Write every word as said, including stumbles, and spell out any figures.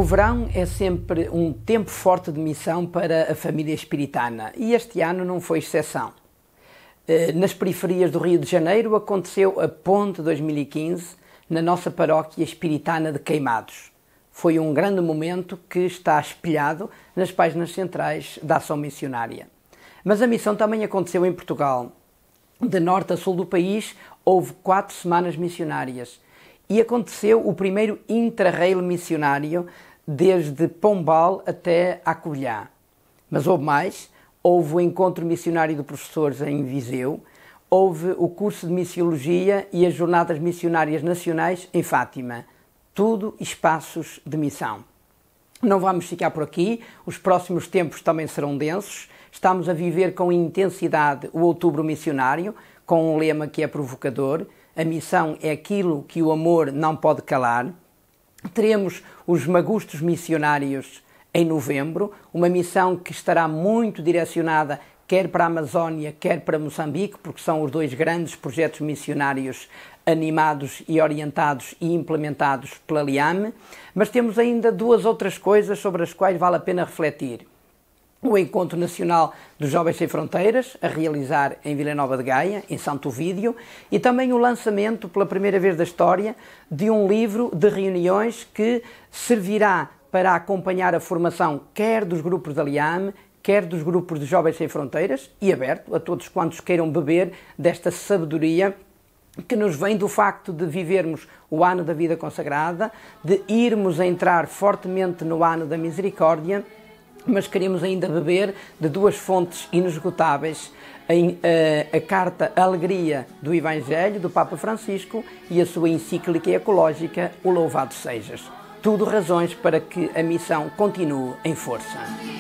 O verão é sempre um tempo forte de missão para a família espiritana e este ano não foi exceção. Nas periferias do Rio de Janeiro aconteceu a Ponte dois mil e quinze na nossa paróquia espiritana de Queimados. Foi um grande momento que está espelhado nas páginas centrais da ação missionária. Mas a missão também aconteceu em Portugal. De norte a sul do país houve quatro semanas missionárias e aconteceu o primeiro intra-rail missionário desde Pombal até Acolhá. Mas houve mais, houve o encontro missionário de professores em Viseu, houve o curso de missiologia e as jornadas missionárias nacionais em Fátima. Tudo espaços de missão. Não vamos ficar por aqui, os próximos tempos também serão densos. Estamos a viver com intensidade o Outubro Missionário, com um lema que é provocador: a missão é aquilo que o amor não pode calar. Teremos os Magustos Missionários em novembro, uma missão que estará muito direcionada quer para a Amazónia, quer para Moçambique, porque são os dois grandes projetos missionários animados e orientados e implementados pela Liame. Mas temos ainda duas outras coisas sobre as quais vale a pena refletir. O Encontro Nacional dos Jovens Sem Fronteiras, a realizar em Vila Nova de Gaia, em Santo Ovídio, e também o lançamento, pela primeira vez da história, de um livro de reuniões que servirá para acompanhar a formação quer dos grupos da Liame, quer dos grupos de Jovens Sem Fronteiras, e aberto a todos quantos queiram beber desta sabedoria que nos vem do facto de vivermos o ano da vida consagrada, de irmos a entrar fortemente no ano da misericórdia, mas queremos ainda beber de duas fontes inesgotáveis, a, a, a carta Alegria do Evangelho do Papa Francisco e a sua encíclica ecológica O Louvado Sejas. Tudo razões para que a missão continue em força.